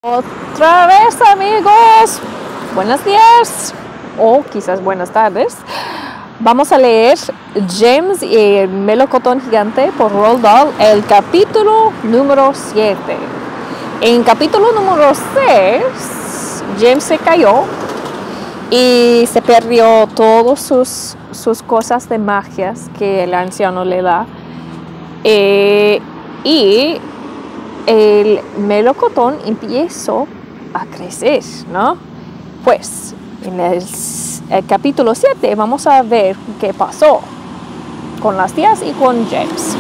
Otra vez, amigos, buenos días o quizás buenas tardes. Vamos a leer James y el melocotón gigante por Roald Dahl, el capítulo número 7. En capítulo número 6, James se cayó y se perdió todas sus cosas de magias que el anciano le da. Y el melocotón empezó a crecer, ¿no? Pues en el capítulo 7 vamos a ver qué pasó con las tías y con James.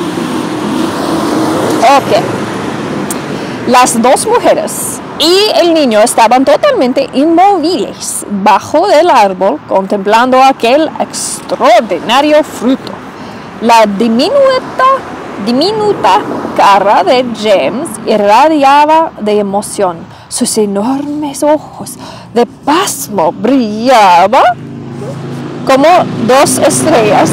Ok. Las dos mujeres y el niño estaban totalmente inmóviles bajo del árbol contemplando aquel extraordinario fruto. La diminuta cara de James irradiaba de emoción. Sus enormes ojos de pasmo brillaban como dos estrellas.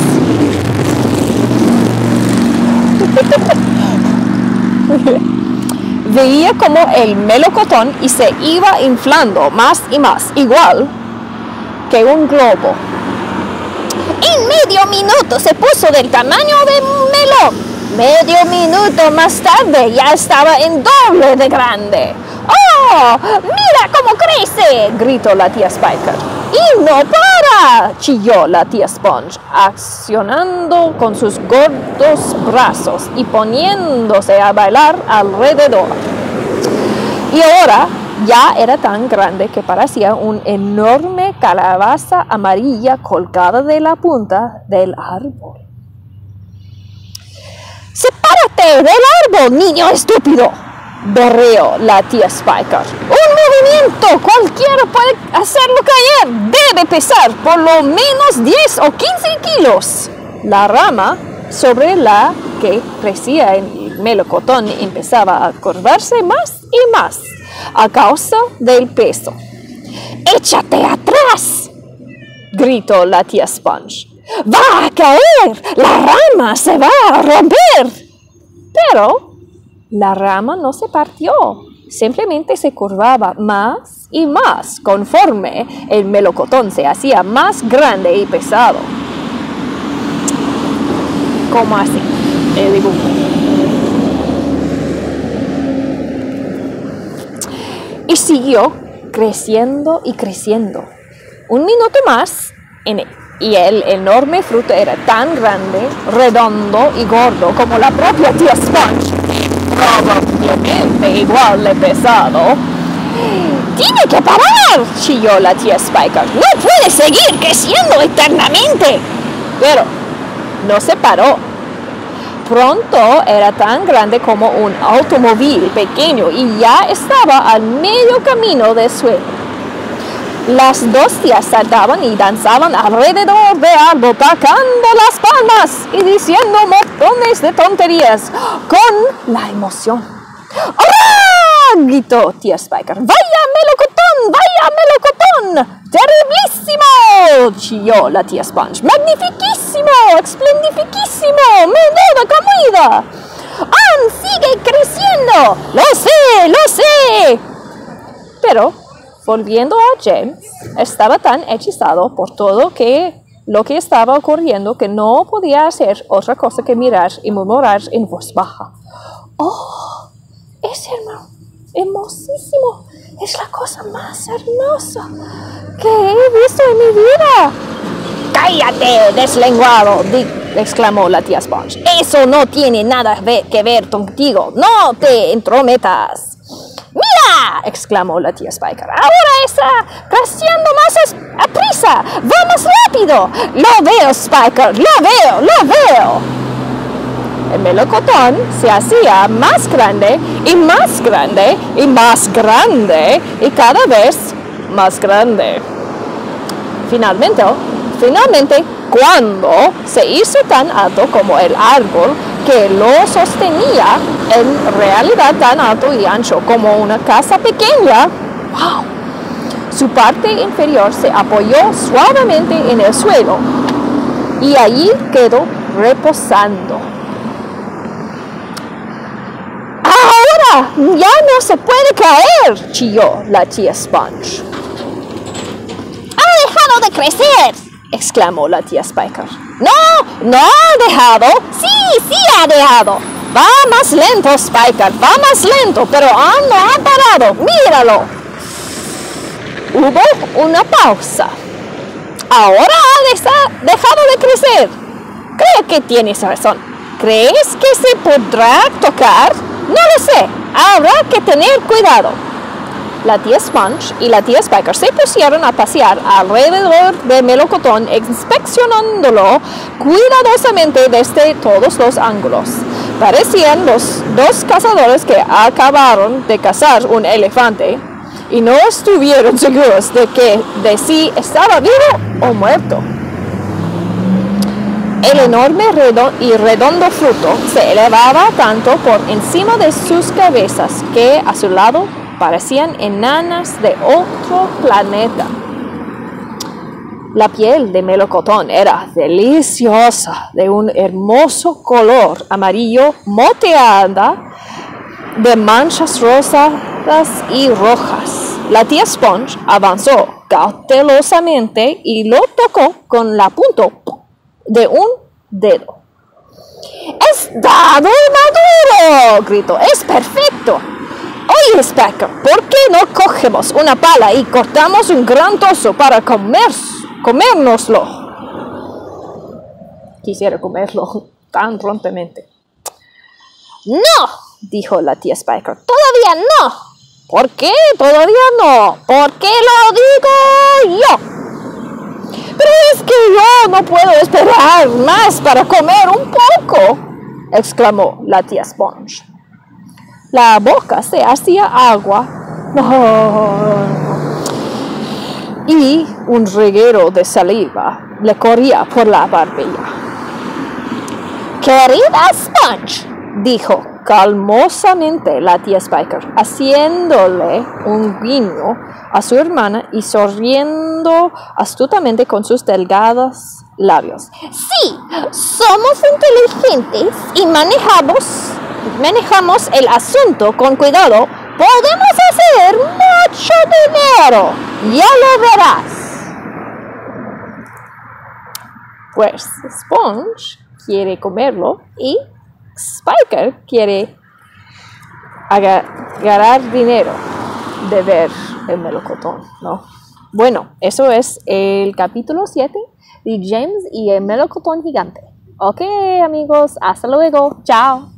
Veía como el melocotón y se iba inflando más y más, igual que un globo. En medio minuto se puso del tamaño de un melón. Medio minuto más tarde ya estaba en doble de grande. ¡Oh! ¡Mira cómo crece!, gritó la tía Spiker. ¡Y no para!, chilló la tía Sponge, accionando con sus gordos brazos y poniéndose a bailar alrededor. Y ahora ya era tan grande que parecía una enorme calabaza amarilla colgada de la punta del árbol. ¡Sepárate del árbol, niño estúpido!, berreó la tía Spiker. ¡Un movimiento! Cualquiera puede hacerlo caer. Debe pesar por lo menos 10 o 15 kilos. La rama sobre la que crecía el melocotón empezaba a curvarse más y más a causa del peso. ¡Échate atrás!, gritó la tía Sponge. ¡Va a caer! ¡La rama se va a romper! Pero la rama no se partió, simplemente se curvaba más y más conforme el melocotón se hacía más grande y pesado. ¿Cómo así? El dibujo. Y siguió creciendo y creciendo. Un minuto más y el enorme fruto era tan grande, redondo y gordo como la propia tía Sponge. Probablemente igual de pesado. ¡Tiene que parar!, chilló la tía Spiker. ¡No puede seguir creciendo eternamente! Pero no se paró. Pronto era tan grande como un automóvil pequeño y ya estaba al medio camino del suelo. Las dos tías saltaban y danzaban alrededor del árbol, tocando las palmas y diciendo montones de tonterías con la emoción. ¡Hurra!, gritó tía Spiker. ¡Vaya melocotón! ¡Vaya melocotón! ¡Terriblísimo!, chilló la tía Sponge. ¡Magnifiquísimo! ¡Esplendifiquísimo! ¡Menuda comida! ¡Ah, sigue creciendo! ¡Lo sé! Pero volviendo a James, estaba tan hechizado por todo lo que estaba ocurriendo que no podía hacer otra cosa que mirar y murmurar en voz baja. ¡Oh! Es hermosísimo. Es la cosa más hermosa que he visto en mi vida. ¡Cállate, deslenguado!, exclamó la tía Sponge. Eso no tiene nada que ver contigo. No te entrometas. ¡Mira!, exclamó la tía Spiker. ¡Ahora está creciendo más a prisa! ¡Va más rápido! ¡Lo veo, Spiker! ¡Lo veo! El melocotón se hacía más grande y más grande y más grande y cada vez más grande. Finalmente, cuando se hizo tan alto como el árbol que lo sostenía, en realidad tan alto y ancho como una casa pequeña, ¡wow!, su parte inferior se apoyó suavemente en el suelo y allí quedó reposando. ¡Ah! ¡Ya no se puede caer!, chilló la tía Sponge. ¡Ha dejado de crecer!, exclamó la tía Spiker. ¡No! ¡No ha dejado! ¡Sí, sí ha dejado! Va más lento, Spiker, va más lento, pero aún no ha parado. ¡Míralo! Hubo una pausa. Ahora ha dejado de crecer. Creo que tienes razón. ¿Crees que se podrá tocar? No lo sé. Habrá que tener cuidado. La tía Sponge y la tía Spiker se pusieron a pasear alrededor de Melocotón, inspeccionándolo cuidadosamente desde todos los ángulos. Parecían los dos cazadores que acabaron de cazar un elefante y no estuvieron seguros de si estaba vivo o muerto. El enorme y redondo fruto se elevaba tanto por encima de sus cabezas que a su lado parecían enanas de otro planeta. La piel de Melocotón era deliciosa, de un hermoso color amarillo moteada de manchas rosadas y rojas. La tía Sponge avanzó cautelosamente y lo tocó con la punta de un dedo. ¡Está maduro!, gritó. ¡Es perfecto! Oye, Spiker, ¿por qué no cogemos una pala y cortamos un gran trozo para comérnoslo? Quisiera comerlo tan prontamente. ¡No!, dijo la tía Spiker. ¡Todavía no! ¿Por qué todavía no? ¿Por qué lo digo yo? Pero es que yo no puedo esperar más para comer un poco, exclamó la tía Sponge. La boca se hacía agua y un reguero de saliva le corría por la barbilla. Querida Sponge, dijo calmosamente la tía Spiker, haciéndole un guiño a su hermana y sonriendo astutamente con sus delgados labios. Sí, somos inteligentes y manejamos el asunto con cuidado. Podemos hacer mucho dinero. Ya lo verás. Pues Sponge quiere comerlo y Spiker quiere ganar dinero de ver el melocotón, ¿no? Bueno, eso es el capítulo 7 de James y el melocotón gigante. Ok, amigos, hasta luego. Chao.